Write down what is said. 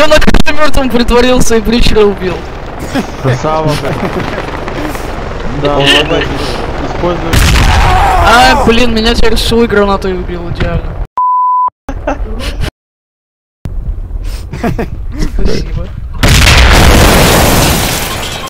Я на каждом мертвом притворился и Бричера убил. Красава, блядь. Да, он использует. А, блин, меня через шилой гранатой убил, идеально. Спасибо.